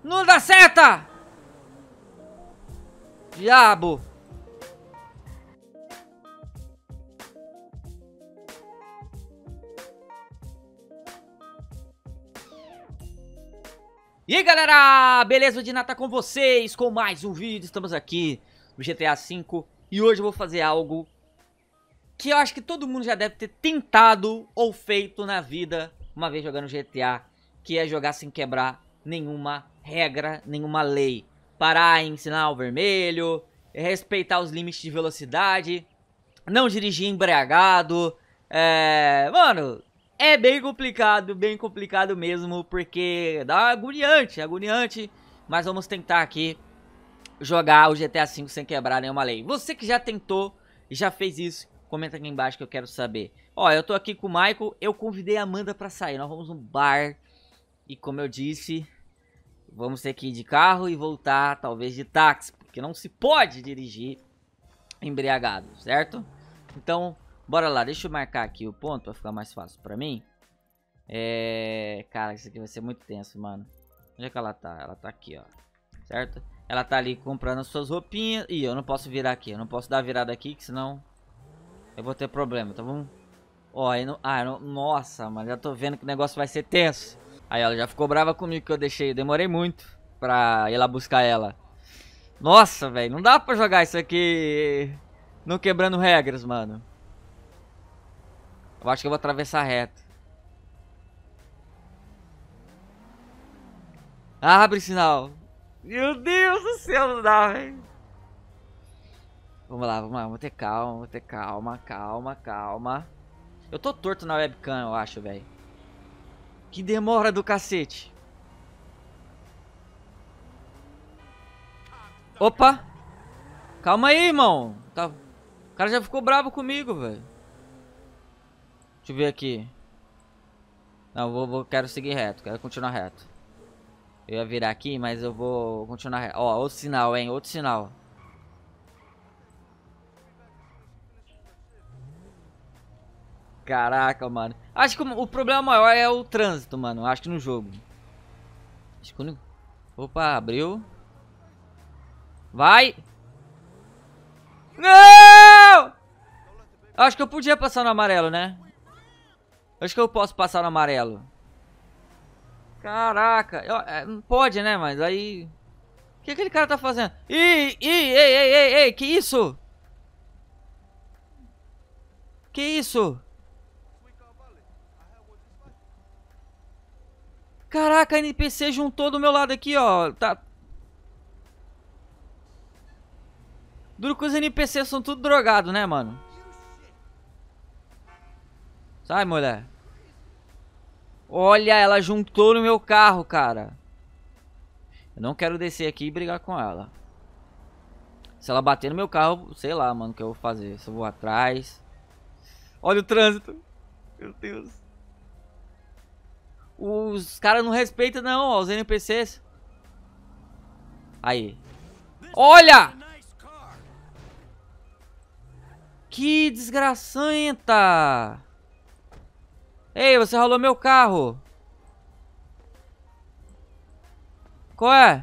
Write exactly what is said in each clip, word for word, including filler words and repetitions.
Não dá seta! Diabo! E aí galera, beleza? O Dina tá com vocês com mais um vídeo. Estamos aqui no G T A cinco e hoje eu vou fazer algo que eu acho que todo mundo já deve ter tentado ou feito na vida uma vez jogando G T A, que é jogar sem quebrar nenhuma regra, nenhuma lei. Parar em sinal vermelho, respeitar os limites de velocidade, não dirigir embriagado. É... Mano, é bem complicado, bem complicado mesmo, porque dá agoniante, agoniante. Mas vamos tentar aqui jogar o G T A cinco sem quebrar nenhuma lei. Você que já tentou e já fez isso, comenta aqui embaixo que eu quero saber. Ó, eu tô aqui com o Michael, eu convidei a Amanda pra sair. Nós vamos num bar e, como eu disse, vamos ter que ir de carro e voltar talvez de táxi, porque não se pode dirigir embriagado, certo? Então, bora lá, deixa eu marcar aqui o ponto pra ficar mais fácil pra mim. É... Cara, isso aqui vai ser muito tenso, mano. Onde é que ela tá? Ela tá aqui, ó. Certo? Ela tá ali comprando as suas roupinhas. Ih, eu não posso virar aqui. Eu não posso dar a virada aqui, que senão eu vou ter problema, tá bom? Ó, aí não... Ah, não... Nossa, mano, já tô vendo que o negócio vai ser tenso. Aí ela já ficou brava comigo que eu deixei. Demorei muito pra ir lá buscar ela. Nossa, velho, não dá pra jogar isso aqui não quebrando regras, mano. Eu acho que eu vou atravessar reto. Abre sinal. Meu Deus do céu, não dá, velho. Vamos lá, vamos lá, vamos ter calma, vamos ter calma, calma, calma. Eu tô torto na webcam, eu acho, velho. Que demora do cacete. Opa. Calma aí, irmão. Tá... O cara já ficou bravo comigo, velho. Deixa eu ver aqui. Não, vou, vou, quero seguir reto, quero continuar reto. Eu ia virar aqui, mas eu vou continuar reto. Ó, outro sinal, hein, outro sinal. Caraca, mano. Acho que o, o problema maior é o trânsito, mano. Acho que no jogo. Acho que o... Opa, abriu. Vai! Não! Acho que eu podia passar no amarelo, né? Acho que eu posso passar no amarelo. Caraca, eu, é, não pode, né? Mas aí... O que aquele cara tá fazendo? Ih, ih, ei, ei, ei, ei, que isso? Que isso? Caraca, a N P C juntou do meu lado aqui, ó. Tá... Duro que os N P Cs são tudo drogados, né, mano? Sai, mulher. Olha, ela juntou no meu carro, cara. Eu não quero descer aqui e brigar com ela. Se ela bater no meu carro, sei lá, mano, o que eu vou fazer. Se eu vou atrás. Olha o trânsito. Meu Deus. Os caras não respeitam, não, ó, os N P Cs. Aí. Olha! Que desgraçenta! Ei, você ralou meu carro. Qual é?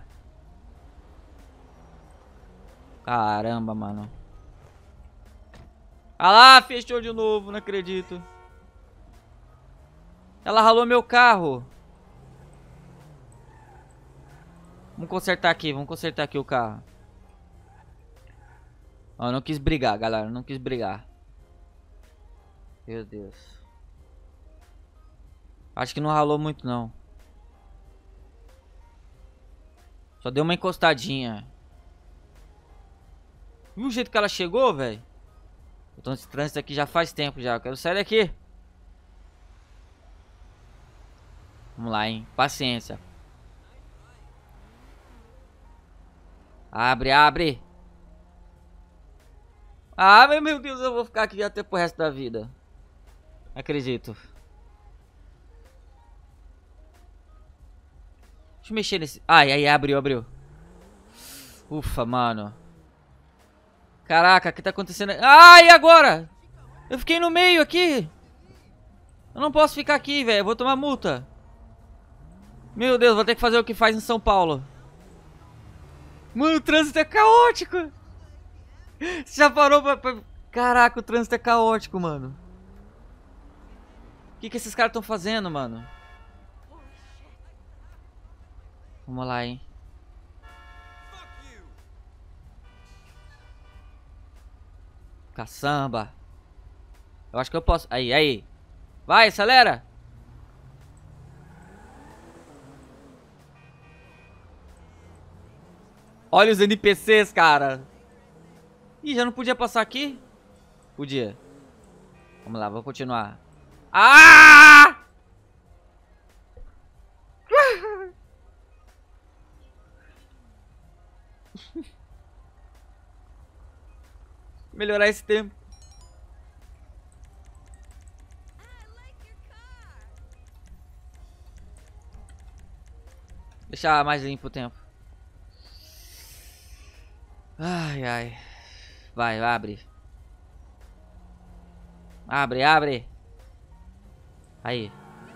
Caramba, mano. Ah lá, fechou de novo, não acredito. Ela ralou meu carro. Vamos consertar aqui, vamos consertar aqui o carro. Ó, não quis brigar, galera, não quis brigar. Meu Deus. Acho que não ralou muito, não. Só deu uma encostadinha. Viu o jeito que ela chegou, velho? Eu tô nesse trânsito aqui já faz tempo já. Eu quero sair daqui. Vamos lá, hein? Paciência. Abre, abre. Ah, meu Deus, eu vou ficar aqui até pro resto da vida. Acredito. Deixa eu mexer nesse... Ai, ai, abriu, abriu. Ufa, mano. Caraca, o que tá acontecendo? Ai, e agora? Eu fiquei no meio aqui. Eu não posso ficar aqui, velho. Eu vou tomar multa. Meu Deus, vou ter que fazer o que faz em São Paulo. Mano, o trânsito é caótico. Você já parou pra... pra... Caraca, o trânsito é caótico, mano. O que que esses caras estão fazendo, mano? Vamos lá, hein. Caçamba. Eu acho que eu posso... Aí, aí. Vai, acelera. Olha os N P Cs, cara. Ih, já não podia passar aqui? Podia. Vamos lá, vou continuar. Ah! Melhorar esse tempo. Deixar mais limpo o tempo. Ai, ai. Vai, abre. Abre, abre. Aí.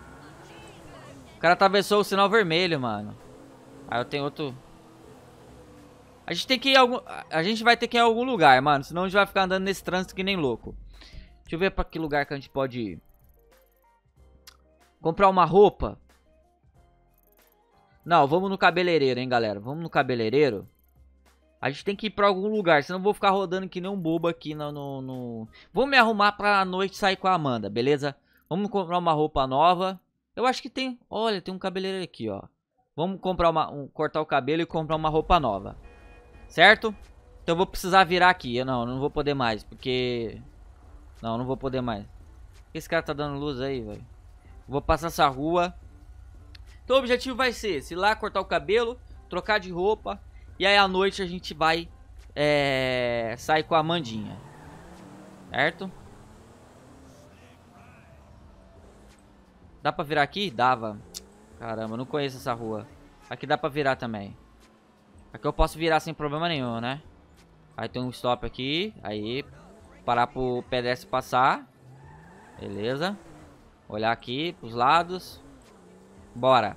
O cara atravessou o sinal vermelho, mano. Aí eu tenho outro... A gente tem que ir em algum... A gente vai ter que ir em algum lugar, mano. Senão a gente vai ficar andando nesse trânsito que nem louco. Deixa eu ver pra que lugar que a gente pode ir. Comprar uma roupa. Não, vamos no cabeleireiro, hein, galera. Vamos no cabeleireiro. A gente tem que ir pra algum lugar, senão eu vou ficar rodando que nem um bobo aqui no... no, no... Vamos me arrumar pra noite sair com a Amanda, beleza? Vamos comprar uma roupa nova. Eu acho que tem... Olha, tem um cabeleireiro aqui, ó. Vamos comprar uma... Um, cortar o cabelo e comprar uma roupa nova. Certo? Então eu vou precisar virar aqui. Eu não, não vou poder mais, porque... Não, não vou poder mais. Por que esse cara tá dando luz aí, velho? Vou passar essa rua. Então o objetivo vai ser, se lá cortar o cabelo, trocar de roupa... E aí à noite a gente vai é, sair com a Amandinha. Certo? Dá pra virar aqui? Dava. Caramba, não conheço essa rua. Aqui dá pra virar também. Aqui eu posso virar sem problema nenhum, né? Aí tem um stop aqui. Aí, parar pro pedestre passar. Beleza. Olhar aqui pros lados. Bora.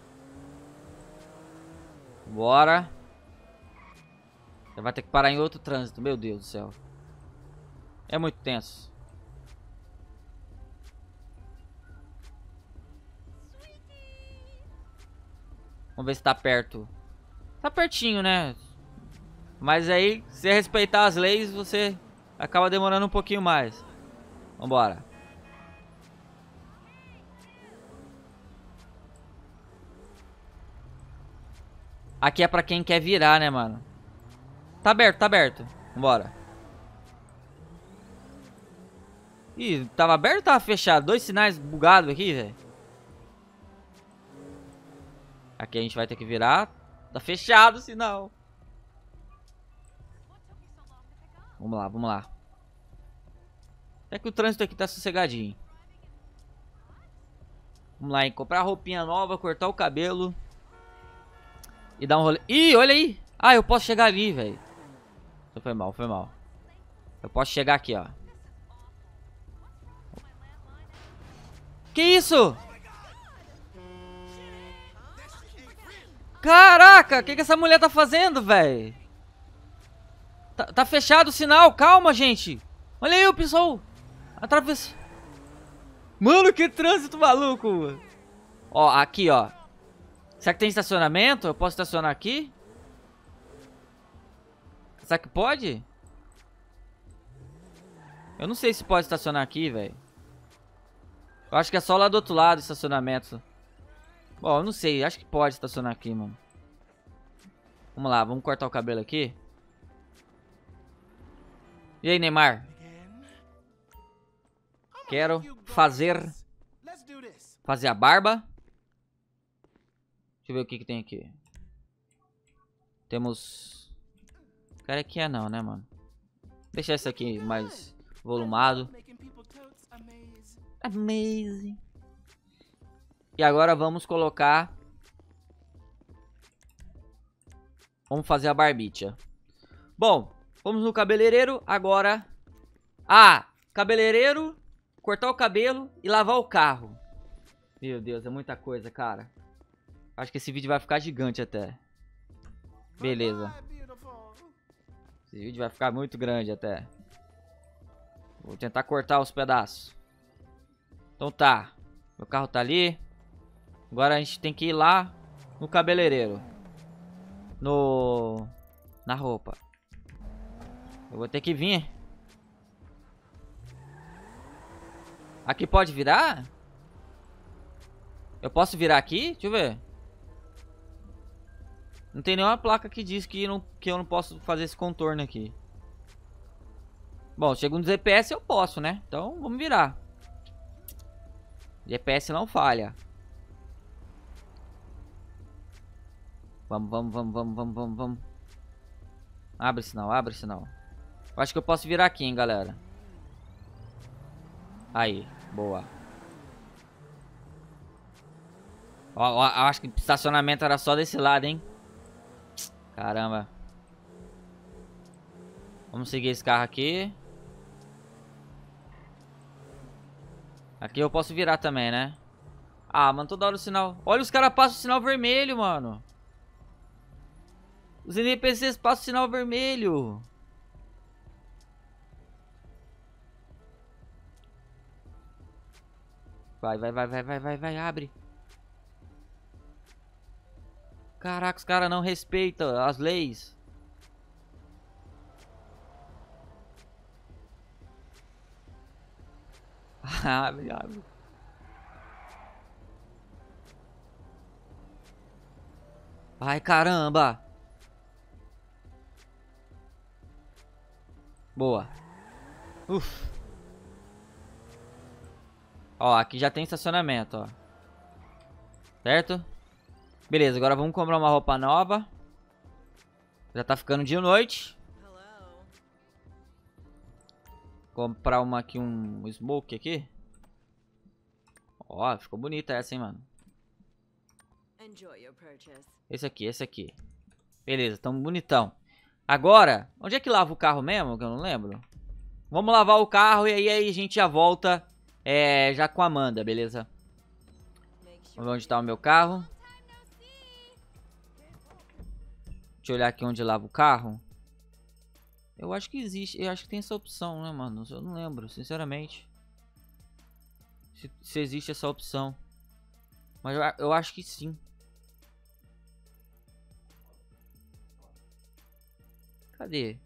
Bora. Você vai ter que parar em outro trânsito, meu Deus do céu. É muito tenso. Vamos ver se tá perto. Tá pertinho, né? Mas aí, se respeitar as leis, você acaba demorando um pouquinho mais. Vambora. Aqui é pra quem quer virar, né, mano? Tá aberto, tá aberto. Vambora. Ih, tava aberto ou tava fechado? Dois sinais bugados aqui, velho. Aqui a gente vai ter que virar. Tá fechado o sinal. Vamos lá, vamos lá. Até que o trânsito aqui tá sossegadinho. Vamos lá, hein? Comprar roupinha nova, cortar o cabelo. E dar um rolê. Ih, olha aí. Ah, eu posso chegar ali, velho. Foi mal, foi mal. Eu posso chegar aqui, ó. Que isso? Caraca, o que, que essa mulher tá fazendo, velho? Tá, tá fechado o sinal, calma, gente. Olha aí o pessoal. Atravessa. Mano, que trânsito maluco. Ó, aqui, ó. Será que tem estacionamento? Eu posso estacionar aqui? Será que pode? Eu não sei se pode estacionar aqui, velho. Eu acho que é só lá do outro lado, estacionamento. Bom, eu não sei. Acho que pode estacionar aqui, mano. Vamos lá, vamos cortar o cabelo aqui. E aí, Neymar? Quero fazer... Fazer a barba. Deixa eu ver o que que tem aqui. Temos... Cara, aqui é não, né, mano? Deixa esse aqui mais volumado. Amazing. E agora vamos colocar... Vamos fazer a barbicha. Bom, vamos no cabeleireiro agora. Ah, cabeleireiro, cortar o cabelo e lavar o carro. Meu Deus, é muita coisa, cara. Acho que esse vídeo vai ficar gigante até. Beleza. Esse vídeo vai ficar muito grande até. Vou tentar cortar os pedaços. Então tá. Meu carro tá ali. Agora a gente tem que ir lá no cabeleireiro. No... Na roupa. Eu vou ter que vir. Aqui pode virar? Eu posso virar aqui? Deixa eu ver. Não tem nenhuma placa que diz que, não, que eu não posso fazer esse contorno aqui. Bom, segundo o G P S eu posso, né? Então vamos virar. G P S não falha. Vamos, vamos, vamos, vamos, vamos, vamos, vamos. Abre sinal, abre sinal. Eu acho que eu posso virar aqui, hein, galera. Aí, boa. Ó, ó, acho que o estacionamento era só desse lado, hein. Caramba. Vamos seguir esse carro aqui. Aqui eu posso virar também, né? Ah, mano, toda hora o sinal. Olha, os caras passam o sinal vermelho, mano. Os N P Cs passam o sinal vermelho. Vai, vai, vai, vai, vai, vai, vai, abre. Caraca, os caras não respeitam as leis. Abre, abre. Ai, caramba. Boa. Uf. Ó, aqui já tem estacionamento, ó. Certo? Beleza, agora vamos comprar uma roupa nova. Já tá ficando de noite. Comprar uma aqui, um smoke aqui. Ó, ficou bonita essa, hein, mano. Esse aqui, esse aqui. Beleza, tão bonitão. Agora, onde é que lava o carro mesmo? Que eu não lembro. Vamos lavar o carro e aí, aí a gente já volta é, já com a Amanda, beleza? Vamos ver onde tá o meu carro. Deixa eu olhar aqui onde lava o carro. Eu acho que existe, eu acho que tem essa opção, né, mano? Eu não lembro, sinceramente. Se, se existe essa opção. Mas eu, eu acho que sim. Cadê?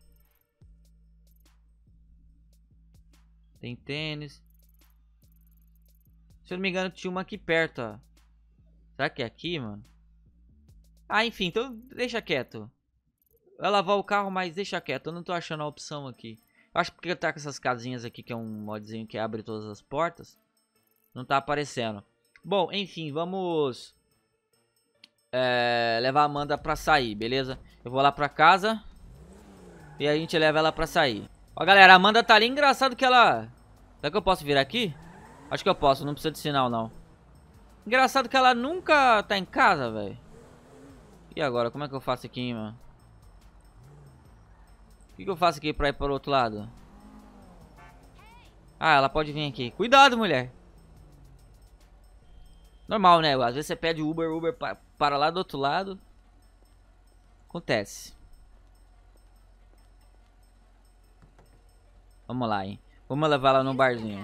Tem tênis. Se eu não me engano, tinha uma aqui perto, ó. Será que é aqui, mano? Ah, enfim, então deixa quieto. Vai lavar o carro, mas deixa quieto. Eu não tô achando a opção aqui. Eu acho que porque tá com essas casinhas aqui, que é um modzinho que abre todas as portas. Não tá aparecendo. Bom, enfim, vamos... É, levar a Amanda pra sair, beleza? Eu vou lá pra casa. E a gente leva ela pra sair. Ó, galera, a Amanda tá ali. Engraçado que ela... Será que eu posso vir aqui? Acho que eu posso, não precisa de sinal, não. Engraçado que ela nunca tá em casa, velho. E agora, como é que eu faço aqui, mano? O que, que eu faço aqui pra ir para o outro lado? Ah, ela pode vir aqui. Cuidado, mulher. Normal, né? Às vezes você pede Uber, Uber para, para lá do outro lado. Acontece. Vamos lá, hein? Vamos levar ela no barzinho.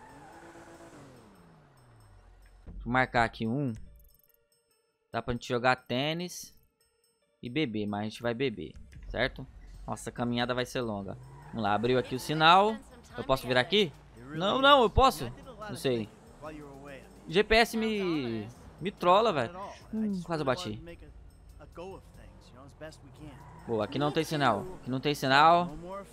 Vou marcar aqui um. Dá pra gente jogar tênis e beber, mas a gente vai beber, certo? Nossa, a caminhada vai ser longa. Vamos lá, abriu aqui o sinal. Eu posso virar aqui? Não, não, eu posso. Não sei. O G P S me... me trola, velho. Hum, quase eu bati. Boa, aqui não tem sinal. Aqui não tem sinal.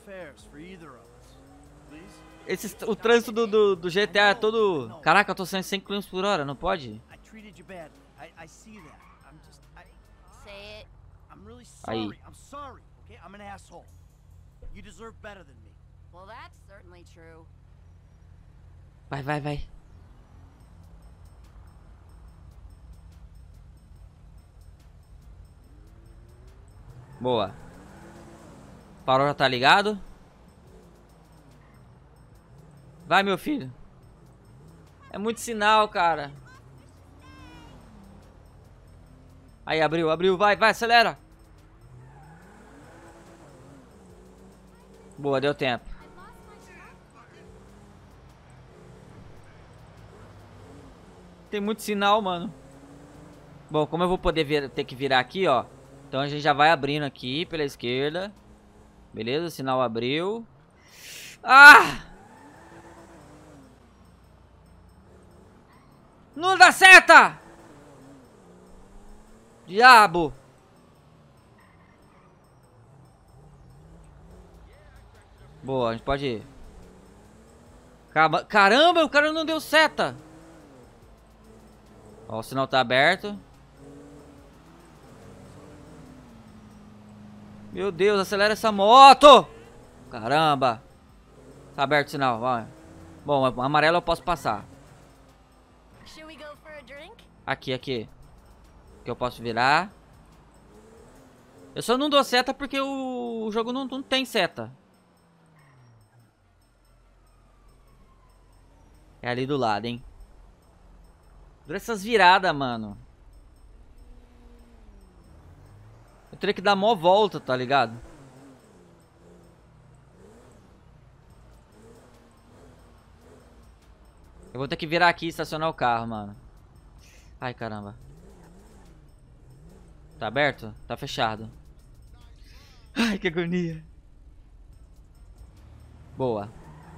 Esse, o trânsito do, do, do G T A é todo... Caraca, eu tô saindo cem quilômetros por hora, não pode? Aí. Vai, vai, vai. Boa. O farol já tá ligado. Vai, meu filho. É muito sinal, cara. Aí, abriu, abriu. Vai, vai, acelera. Boa, deu tempo. Tem muito sinal, mano. Bom, como eu vou poder vir, ter que virar aqui, ó. Então a gente já vai abrindo aqui pela esquerda. Beleza, o sinal abriu. Ah! Não dá seta! Diabo! Boa, a gente pode ir. Caramba, o cara não deu seta! Ó, o sinal tá aberto. Meu Deus, acelera essa moto! Caramba! Tá aberto o sinal, vai. Bom, amarelo eu posso passar. Aqui, aqui. Que eu posso virar. Eu só não dou seta porque o, o jogo não, não tem seta. É ali do lado, hein? Dura essas viradas, mano. Eu teria que dar mó volta, tá ligado? Eu vou ter que virar aqui e estacionar o carro, mano. Ai, caramba. Tá aberto? Tá fechado. Ai, que agonia. Boa.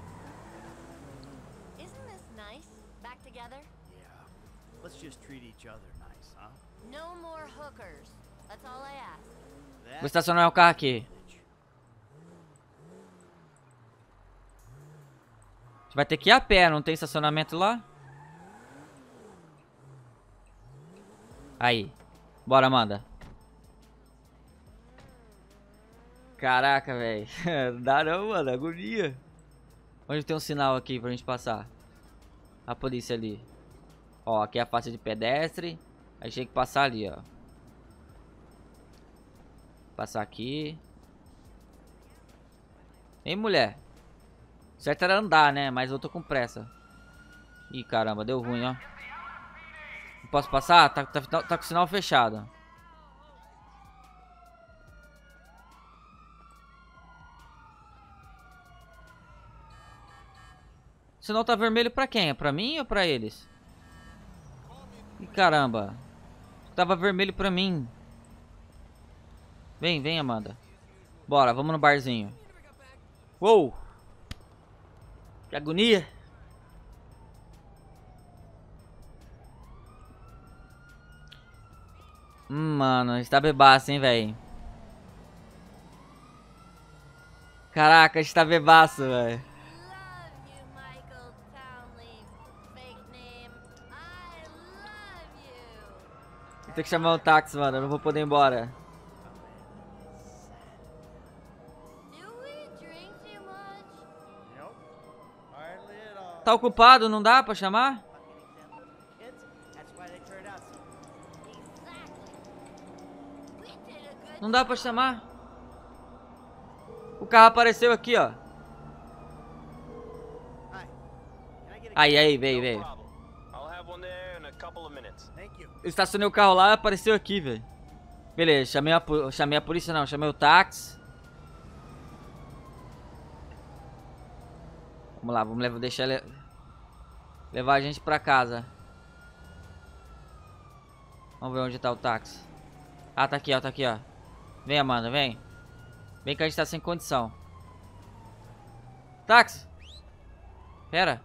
Vou estacionar o carro aqui. A gente vai ter que ir a pé, não tem estacionamento lá? Aí. Bora, Amanda. Caraca, velho. Não dá não, mano. Agonia. Onde tem um sinal aqui pra gente passar? A polícia ali. Ó, aqui é a faixa de pedestre. Aí tinha que passar ali, ó. Passar aqui. Ei, mulher. Certo era andar, né? Mas eu tô com pressa. Ih, caramba, deu ruim, ó. Não posso passar? Tá, tá, tá, tá com o sinal fechado. O sinal tá vermelho pra quem? É pra mim ou pra eles? Ih, caramba. Tava vermelho pra mim. Vem, vem, Amanda. Bora, vamos no barzinho. Uou! Que agonia! Hum, mano, a gente tá bebaço, hein, velho. Caraca, a gente tá bebaço, velho. Tem que chamar um táxi, mano. Eu não vou poder ir embora. Tá ocupado? Não dá pra chamar? Não dá pra chamar? O carro apareceu aqui, ó. Aí, aí, veio, veio. Eu estacionei o carro lá e apareceu aqui, velho. Beleza, chamei a, chamei a polícia, não, chamei o táxi. Vamos lá, vamos levar, deixar ele levar a gente pra casa. Vamos ver onde tá o táxi. Ah, tá aqui, ó, tá aqui, ó. Vem, Amanda, vem. Vem que a gente tá sem condição. Táxi! Pera.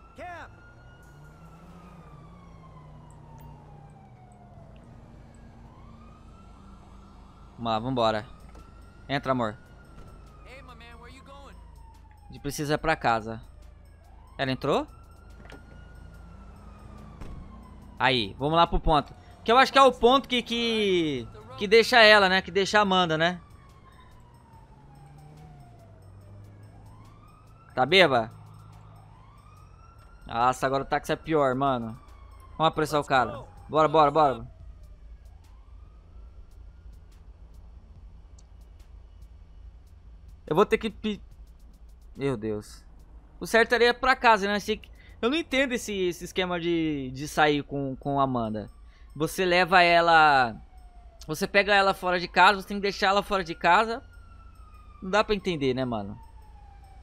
Vamos lá, vambora. Entra, amor. A gente precisa ir pra casa. Ela entrou? Aí, vamos lá pro ponto. Que eu acho que é o ponto que, que, que deixa ela, né? Que deixa a Amanda, né? Tá beba? Nossa, agora o táxi é pior, mano. Vamos apressar o cara. Bora, bora, bora. Eu vou ter que... Meu Deus. O certo era ir pra casa, né? Eu não entendo esse, esse esquema de, de sair com, com a Amanda. Você leva ela... Você pega ela fora de casa, você tem que deixar ela fora de casa. Não dá pra entender, né, mano?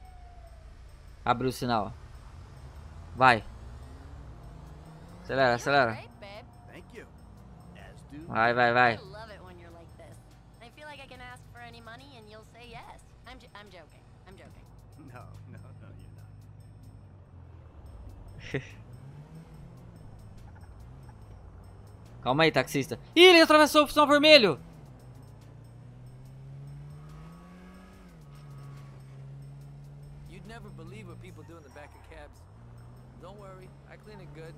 Abriu o sinal. Vai. Acelera, acelera. Vai, vai, vai. Calma aí, taxista. Ih, ele atravessou o sinal vermelho. You'd never believe what people do in the back of cabs. Don't worry, I clean it good.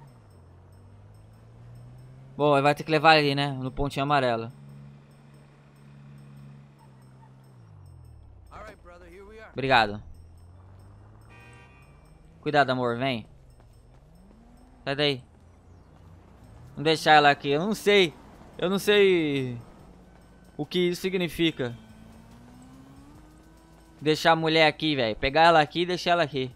Bom, vai ter que levar ali, né? No pontinho amarelo. Obrigado. Cuidado, amor, vem. Sai daí. Vamos deixar ela aqui. Eu não sei. Eu não sei o que isso significa. Deixar a mulher aqui, velho. Pegar ela aqui e deixar ela aqui.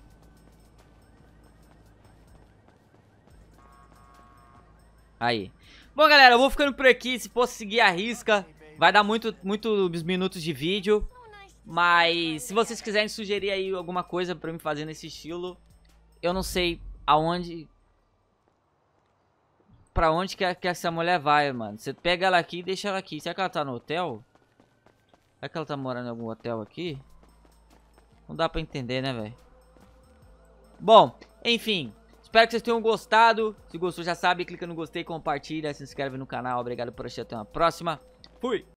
Aí. Bom, galera, eu vou ficando por aqui. Se fosse seguir a risca, vai dar muito, muitos minutos de vídeo. Mas se vocês quiserem sugerir aí alguma coisa pra mim fazer nesse estilo, eu não sei aonde... Pra onde que, que essa mulher vai, mano. Você pega ela aqui e deixa ela aqui. Será que ela tá no hotel? Será que ela tá morando em algum hotel aqui? Não dá pra entender, né, velho? Bom, enfim. Espero que vocês tenham gostado. Se gostou, já sabe, clica no gostei, compartilha, se inscreve no canal. Obrigado por assistir. Até uma próxima. Fui!